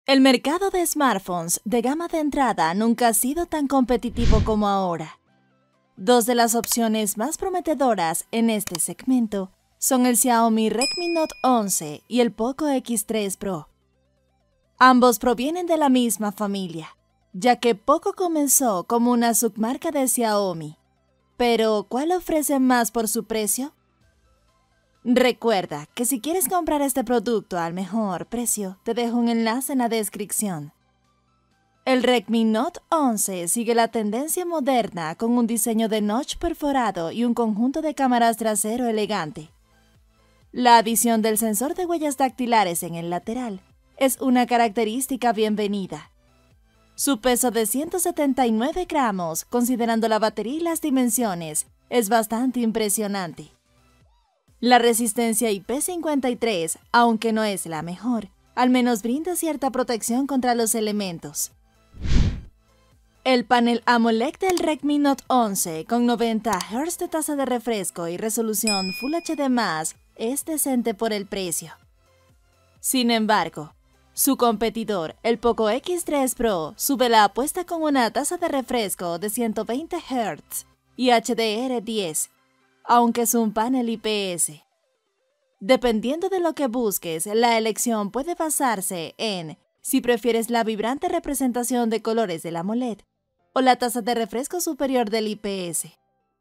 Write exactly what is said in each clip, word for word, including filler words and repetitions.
El mercado de smartphones de gama de entrada nunca ha sido tan competitivo como ahora. Dos de las opciones más prometedoras en este segmento son el Xiaomi Redmi Note once y el Poco X tres Pro. Ambos provienen de la misma familia, ya que Poco comenzó como una submarca de Xiaomi. Pero, ¿cuál ofrece más por su precio? Recuerda que si quieres comprar este producto al mejor precio, te dejo un enlace en la descripción. El Redmi Note once sigue la tendencia moderna con un diseño de notch perforado y un conjunto de cámaras trasero elegante. La adición del sensor de huellas dactilares en el lateral es una característica bienvenida. Su peso de ciento setenta y nueve gramos, considerando la batería y las dimensiones, es bastante impresionante. La resistencia I P cincuenta y tres, aunque no es la mejor, al menos brinda cierta protección contra los elementos. El panel AMOLED del Redmi Note once con noventa hertz de tasa de refresco y resolución Full H D más, es decente por el precio. Sin embargo, su competidor, el Poco X tres Pro, sube la apuesta con una tasa de refresco de ciento veinte hertz y H D R diez, aunque es un panel I P S. Dependiendo de lo que busques, la elección puede basarse en si prefieres la vibrante representación de colores del AMOLED o la tasa de refresco superior del I P S.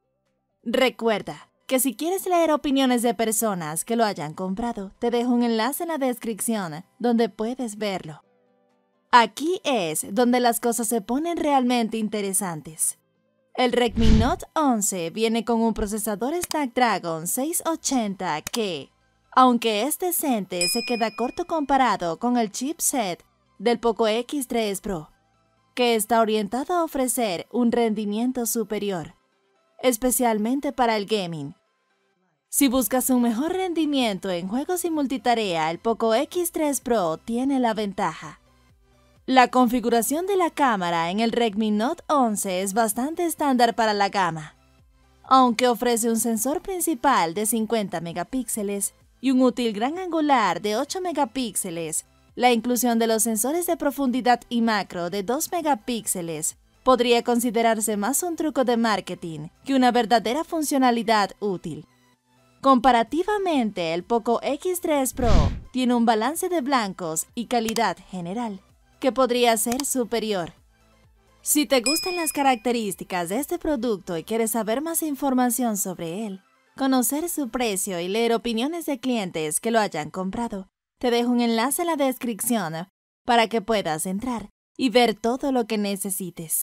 Recuerda que si quieres leer opiniones de personas que lo hayan comprado, te dejo un enlace en la descripción donde puedes verlo. Aquí es donde las cosas se ponen realmente interesantes. El Redmi Note once viene con un procesador Snapdragon seiscientos ochenta que, aunque es decente, se queda corto comparado con el chipset del Poco X tres Pro, que está orientado a ofrecer un rendimiento superior, especialmente para el gaming. Si buscas un mejor rendimiento en juegos y multitarea, el Poco X tres Pro tiene la ventaja. La configuración de la cámara en el Redmi Note once es bastante estándar para la gama. Aunque ofrece un sensor principal de cincuenta megapíxeles y un útil gran angular de ocho megapíxeles, la inclusión de los sensores de profundidad y macro de dos megapíxeles podría considerarse más un truco de marketing que una verdadera funcionalidad útil. Comparativamente, el Poco X tres Pro tiene un balance de blancos y calidad general que podría ser superior. Si te gustan las características de este producto y quieres saber más información sobre él, conocer su precio y leer opiniones de clientes que lo hayan comprado, te dejo un enlace en la descripción para que puedas entrar y ver todo lo que necesites.